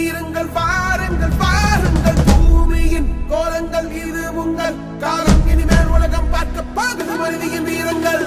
தீருங்கள் வாருங்கள் வாருங்கள் பூமியின் கோலங்கள் இது உங்கள் காலம் இனிமேல் உலகம் பார்க்க பாகுது மனிதியின் வீரங்கள்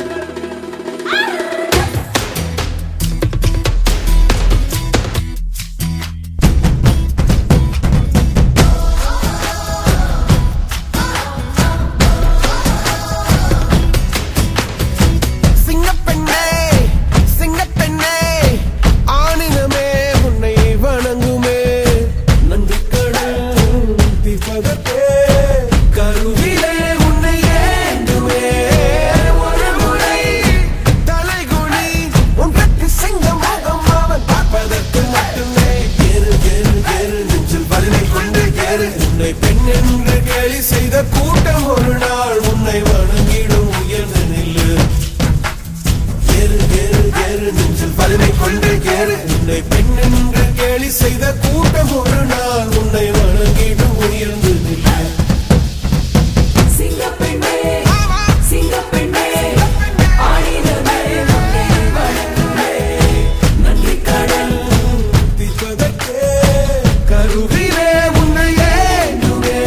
செய்த கூட்டம் ஒரு நாள் உன்னை வணங்கிடும் உயர்ந்து நில்லு ஏறு ஏறு ஏறு நெஞ்சில் வலிமை கொண்டு ஏறு உன்னை பெண் என்று கேலி செய்த கூட்டம் ஒரு நாள் உன்னை வணங்கிடும் உயர்ந்து நில்லு சிங்கப்பெண்ணே சிங்கப்பெண்ணே ஆடினமே உன்னை வணங்குமே நன்றி கடல் தீர்ப்பதற்கே கருவிலே உன்னை ஏந்துமே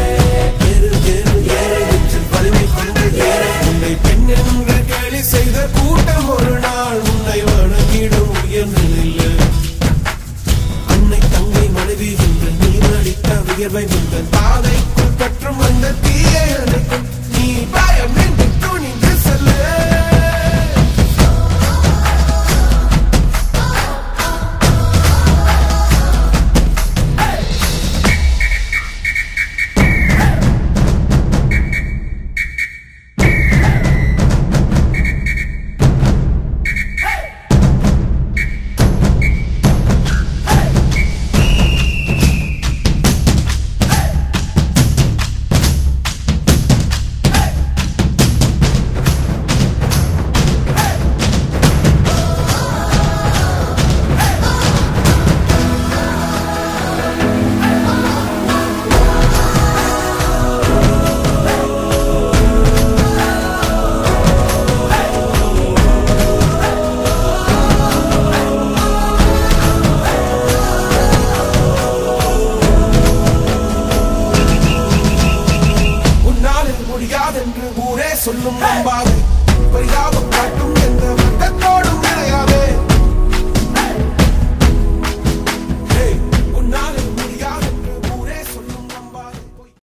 என்று கேலி செய்த கூட்டம் ஒரு நாள் உன்னை வணங்கிடும் உயர்ந்து நில்லு அன்னை தங்கை மனைவி என்று நீ நடித்த உயர்வை உங்கள் பாதைக்குள் பற்றும் அந்த தீயை அணைக்கும் நீ பயமின்றி துணிந்து செல்லு சொல்லும் நம்பாது